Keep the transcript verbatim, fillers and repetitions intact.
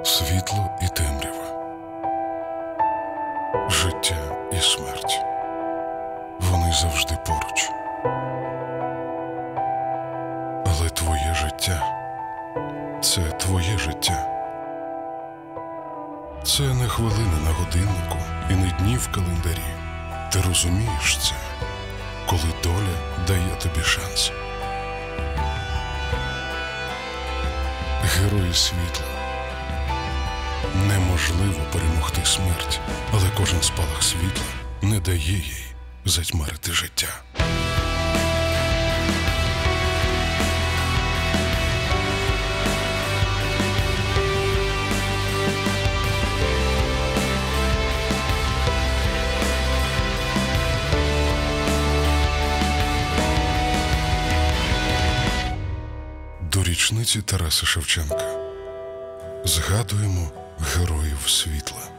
світло і темрява, життя і смерть. Вони завжди поруч. Але твоє життя – це твоє життя. Це не хвилини на годиннику і не дні в календарі. Ти розумієш це, коли доля дає тобі шанс. Герої світла. Неможливо перемогти смерть, але кожен спалах світла не дає їй затьмарити життя. До річниці Тараса Шевченка згадуємо героїв світла.